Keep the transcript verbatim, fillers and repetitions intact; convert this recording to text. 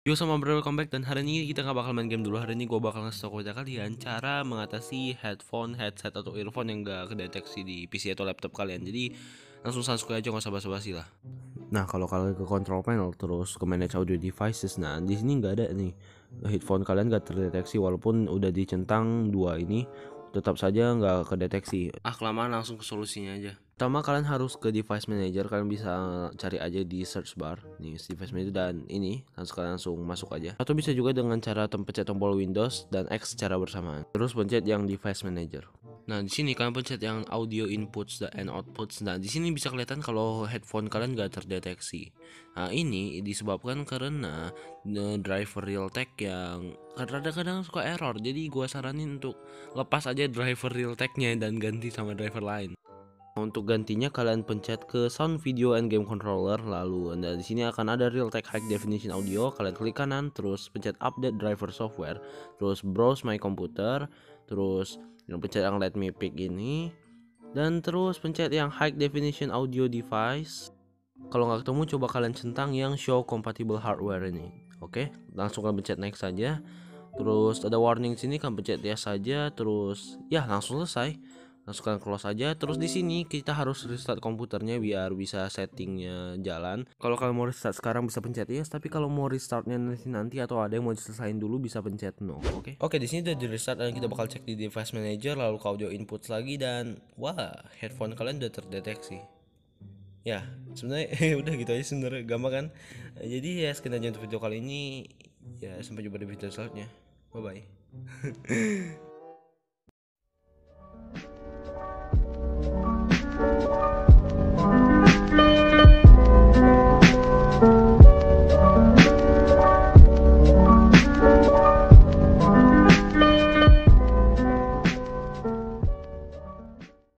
Yo sama bro, welcome back. Dan hari ini kita nggak bakal main game dulu. Hari ini gue bakal ngasih tau kepada kalian cara mengatasi headphone, headset atau earphone yang gak kedeteksi di P C atau laptop kalian. Jadi langsung subscribe aja, nggak usah basa-basi lah. Nah, kalau kalian ke control panel terus ke manage audio devices, nah di sini nggak ada nih headphone kalian gak terdeteksi walaupun udah dicentang dua ini, tetap saja nggak kedeteksi. Ah, kelamaan, langsung ke solusinya aja. Pertama, kalian harus ke device manager. Kalian bisa cari aja di search bar nih device manager, dan ini langsung kalian langsung masuk aja, atau bisa juga dengan cara pencet tombol Windows dan X secara bersamaan, terus pencet yang device manager. Nah, di sini kalian pencet yang audio inputs and outputs. Nah, di sini bisa kelihatan kalau headphone kalian gak terdeteksi. Nah, ini disebabkan karena driver Realtek yang kadang-kadang suka error. Jadi gua saranin untuk lepas aja driver Realteknya dan ganti sama driver lain. Untuk gantinya kalian pencet ke sound video and game controller, lalu anda di sini akan ada Realtek High Definition Audio. Kalian klik kanan, terus pencet update driver software, terus browse my computer, terus pencet yang let me pick ini, dan terus pencet yang High Definition Audio Device. Kalau nggak ketemu, coba kalian centang yang show compatible hardware ini. Oke, langsung kalian pencet next saja. Terus ada warning sini, kalian pencet yes saja. Terus ya langsung selesai. Langsung kalian close aja. Terus di sini kita harus restart komputernya biar bisa settingnya jalan. Kalau kalian mau restart sekarang bisa pencet yes, tapi kalau mau restartnya nanti nanti atau ada yang mau diselesain dulu bisa pencet no. Oke. Oke, di sini udah di restart dan kita bakal cek di device manager, lalu ke audio inputs lagi, dan wah, headphone kalian udah terdeteksi. Ya, sebenarnya udah gitu aja sebenarnya, gampang kan? Jadi ya sekian aja untuk video kali ini. Ya, sampai jumpa di video selanjutnya. Bye bye.